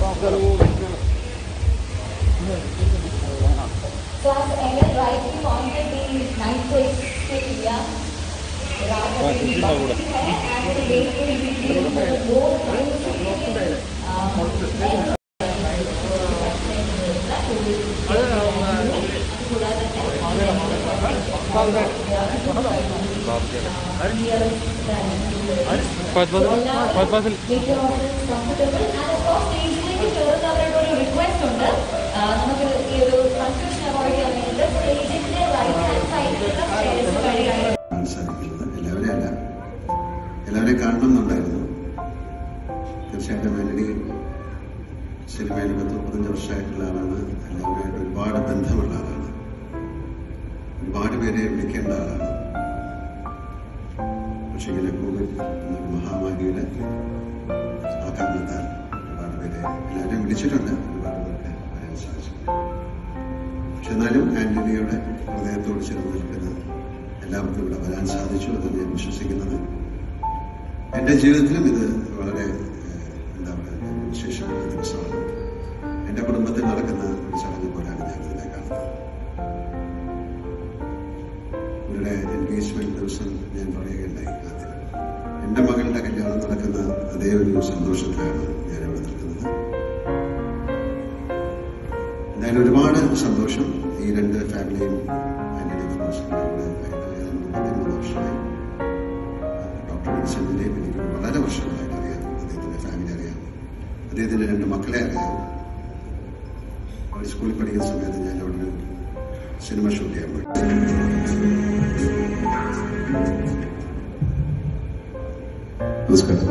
Class Emil rightly pointed the nicest area. Rather than the and the way to എല്ലാവരെയും കാണണമെന്നുണ്ടായിരുന്നു. തീർച്ചയായിട്ടും ആന്റണി സിനിമയിൽ 35 വർഷമായിട്ടുള്ള ആളാണ്. എല്ലാവരുമായിട്ട് ഒരുപാട് ബന്ധമുള്ള ആളാണ്. ഒരുപാട് പേരെ വിളിക്കേണ്ട ആളാണ്. പക്ഷേ ഇങ്ങനെ കോവിഡ് എന്നൊരു മഹാമാരിയുടെ ആ കാരണത്താൽ ഒരുപാട് പേരെ എല്ലാവരെയും വിളിച്ചിട്ടുണ്ട്. ഒരുപാട് പേർക്ക് വരാൻ സാധിച്ചിട്ടുണ്ട്. പക്ഷെ എന്നാലും ആന്റണിയുടെ ഹൃദയത്തോട് ചേർന്ന് നിൽക്കുന്ന എല്ലാവർക്കും ഇവിടെ വരാൻ സാധിച്ചു. അതാണ് ഞാൻ വിശ്വസിക്കുന്നത്. എൻ്റെ ജീവിതത്തിലും ഇത് വളരെ എന്താ പറയുക വിശേഷമായ ദിവസമാണ്. എൻ്റെ കുടുംബത്തിൽ നടക്കുന്ന ഒരു ചടങ്ങ് പോലെയാണ് ഞാൻ ഇതിനെ കാണുന്നത്. ഇവരുടെ എൻഗേജ്മെന്റ് ദിവസം ഞാൻ പറയുകയുണ്ടായി. എൻ്റെ മകളുടെ കല്യാണം നടക്കുന്ന അതേ ഒരു സന്തോഷത്തിലാണ് ഞാൻ ഇവിടെ നിൽക്കുന്നത്. എന്തായാലും ഒരുപാട് സന്തോഷം. ഈ രണ്ട് ഫാമിലിയും ആന്റണി ഇവിടെ 33 വർഷമായി. ഡോക്ടർ വിൻസെന്റിനെയും എനിക്ക് വളരെ വർഷങ്ങളായിട്ട് അറിയാം. അദ്ദേഹത്തിന്റെ ഫാമിലി അറിയാം. അദ്ദേഹത്തിന്റെ 2 മക്കളെ അറിയാം. അവർ സ്കൂളിൽ പഠിക്കുന്ന സമയത്ത് ഞാൻ അവിടെ സിനിമ ഷൂട്ട് ചെയ്യാൻ പോയി. നമസ്കാരം.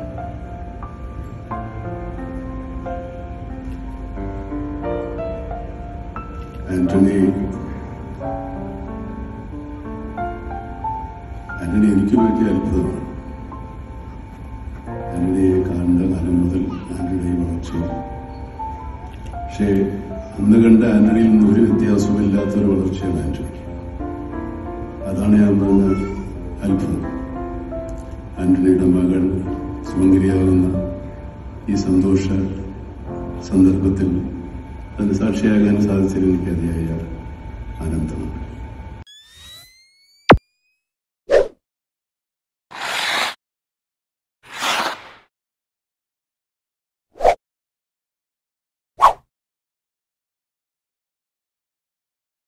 ആന്റണി എനിക്ക് പറ്റിയ അത്ഭുതമാണ്. ആന്റണിയെ കാണുന്ന കാലം മുതൽ ആന്റണിയെ വളർച്ചയും, പക്ഷേ അന്ന് കണ്ട ആന്റണിയിൽ നിന്ന് ഒരു വ്യത്യാസമില്ലാത്തൊരു വളർച്ചയാണ് ആന്റണിക്ക്. അതാണ് ഞാൻ പറഞ്ഞ അത്ഭുതം. ആന്റണിയുടെ മകൾ സുമംഗലിയാകുന്ന ഈ സന്തോഷ സന്ദർഭത്തിൽ അതിന് സാക്ഷിയാകാൻ സാധിച്ചതിൽ എനിക്ക് അതിയായ ആനന്ദമാണ്.